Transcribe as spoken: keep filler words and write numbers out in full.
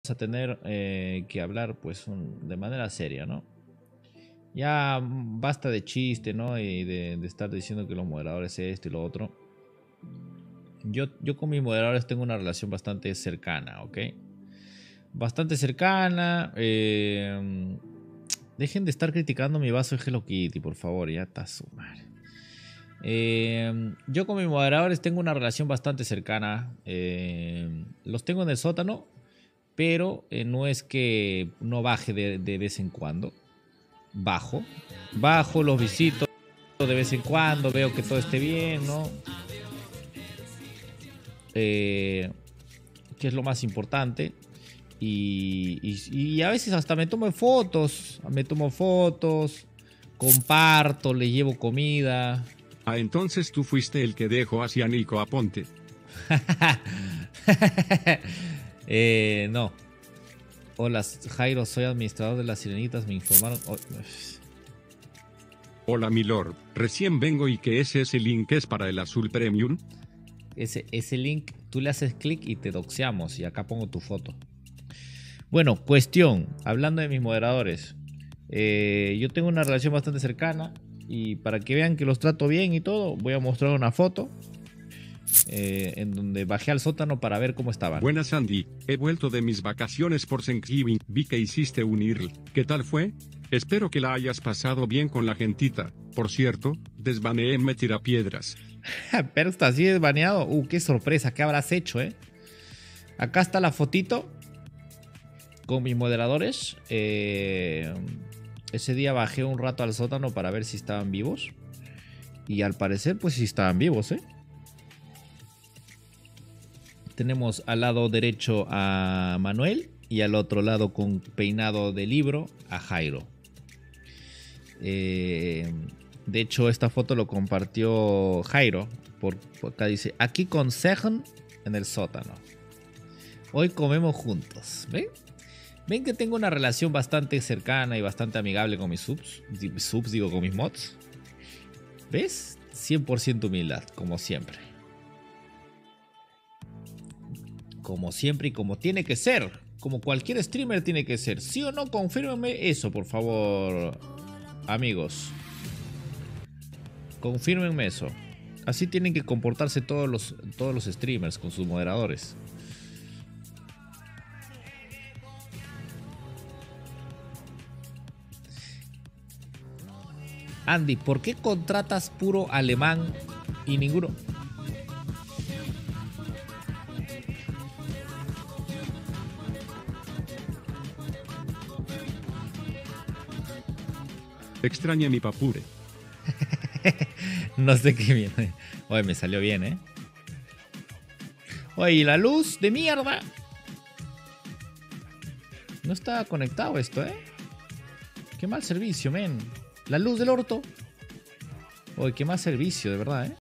a tener eh, que hablar pues un, de manera seria, ¿no? Ya basta de chiste, ¿no? Y de, de estar diciendo que los moderadores esto y lo otro. Yo, yo con mis moderadores tengo una relación bastante cercana, ¿ok? Bastante cercana. Eh, dejen de estar criticando mi vaso de Hello Kitty, por favor. Ya está su madre. Eh, yo con mis moderadores tengo una relación bastante cercana. Eh, los tengo en el sótano, pero eh, no es que no baje de, de vez en cuando. Bajo. Bajo, los visito de vez en cuando, veo que todo esté bien, ¿no? Eh, que es lo más importante. Y, y, y a veces hasta me tomo fotos, me tomo fotos, comparto, le llevo comida. Ah, entonces tú fuiste el que dejó hacia Nico Aponte. eh, no. Hola, Jairo, soy administrador de las Sirenitas, me informaron... Oh. Hola milord, recién vengo y que ese ese link es para el azul premium. Ese, ese link, tú le haces clic y te doxeamos y acá pongo tu foto. Bueno, cuestión, hablando de mis moderadores. Eh, yo tengo una relación bastante cercana y para que vean que los trato bien y todo, voy a mostrar una foto eh, en donde bajé al sótano para ver cómo estaban. Buenas Andy, he vuelto de mis vacaciones por Thanksgiving, vi que hiciste un I R L, ¿qué tal fue? Espero que la hayas pasado bien con la gentita. Por cierto, desbaneé me tirapiedras. Pero está así desbaneado. Uh, qué sorpresa, ¿qué habrás hecho, eh? Acá está la fotito con mis moderadores. Eh, ese día bajé un rato al sótano para ver si estaban vivos. Y al parecer, pues sí estaban vivos, ¿eh? Tenemos al lado derecho a Manuel y al otro lado con peinado de libro a Jairo. Eh, de hecho, esta foto lo compartió Jairo. Por, por acá dice, aquí con Sejan en el sótano. Hoy comemos juntos. ¿Ven? ¿Ven que tengo una relación bastante cercana y bastante amigable con mis subs? Subs, digo, con mis mods. ¿Ves? cien por ciento humildad, como siempre. Como siempre y como tiene que ser. Como cualquier streamer tiene que ser. ¿Sí o no? Confírmenme eso, por favor, amigos. Confírmenme eso. Así tienen que comportarse todos los, todos los streamers con sus moderadores. Andy, ¿por qué contratas puro alemán y ninguno? Extraña mi papure. No sé qué viene. Oye, me salió bien, ¿eh? Oye, ¿y la luz de mierda? No está conectado esto, ¿eh? Qué mal servicio, men. La luz del orto. Oye, qué mal servicio, de verdad, ¿eh?